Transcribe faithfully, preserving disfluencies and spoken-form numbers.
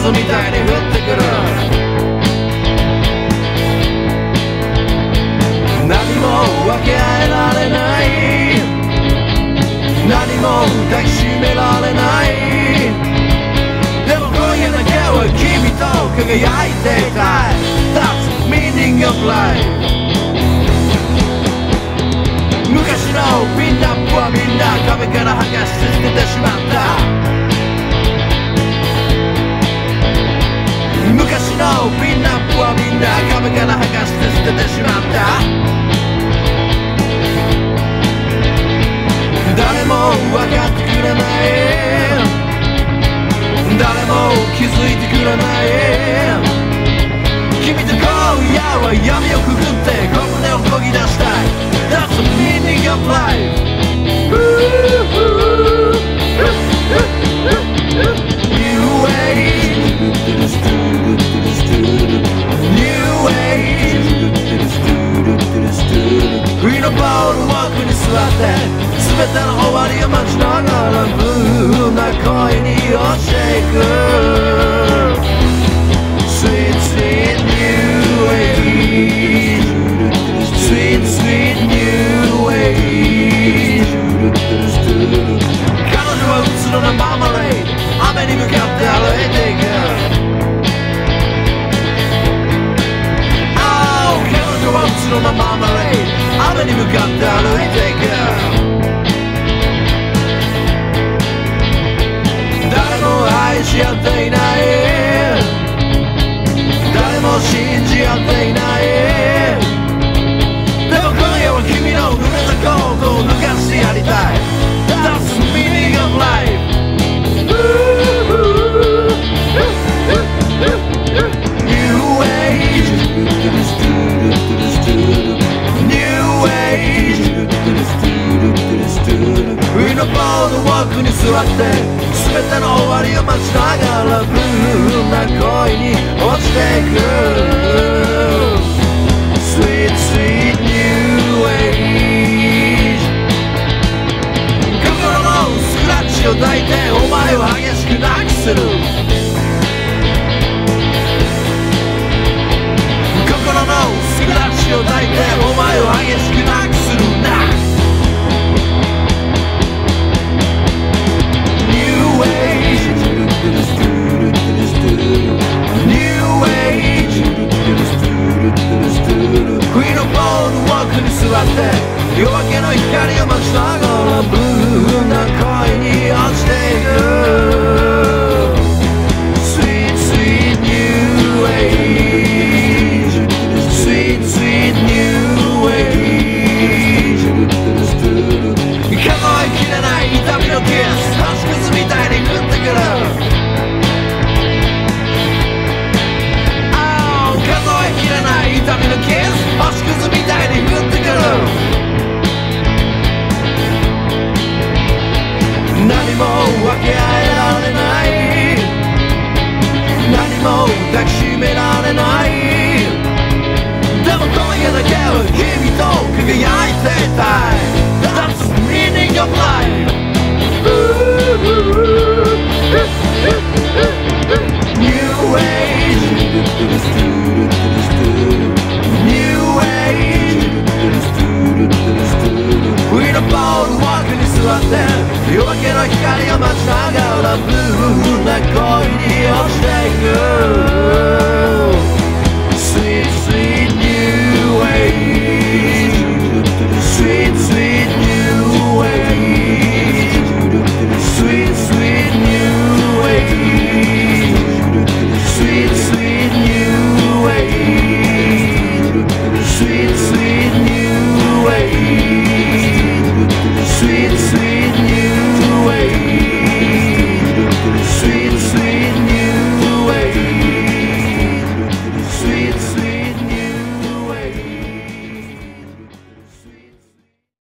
ずみたいに降ってくる。何も分け合えられない、何も抱きしめられない。でも今夜だけは君と輝いていたい。 That's the meaning of life。 昔のピンナップはみんな壁から剥がして捨ててしまった。昔のピンナップはみんな壁から剥がして捨ててしまった。誰も分かってくれない、誰も気づいてくれない。君と今夜は闇をくぐって小舟を漕ぎ出したい。 That's the meaning of life。 New age New age 冬のボールウォークに座って全ての終わりを待ちながらブルーな恋に落ちていく。 Sweet sweet new age Sweet sweet new age。 彼女はうつろなママレード、雨に向かって歩いていく。 Oh 彼女はうつろなママレード、雨に向かって歩いていく。誰も愛し合っていない、誰も信じ合っていない。でも今夜は君の濡れたコートを脱がしてやりたい。 That's the meaning of life。 New age New age 冬のボールウォークに座って全ての終わりを待ちながらブルーな恋に落ちていく。 Sweet sweet new age 心のスクラッチを抱いてお前を激しく泣きする。心のスクラッチを抱いてお前を激しく泣きするな。 New age New age 冬のボールウォークに座って夜明けの光を待ちながらブルーな恋に落ちていく。 Sweet sweet new age Sweet sweet new age 数えきれない痛みのキス、星屑みたいに降ってくる。 Oh 数えきれない痛みのキス、星屑みたいに降ってくる。何も分け合えられない、何も抱きし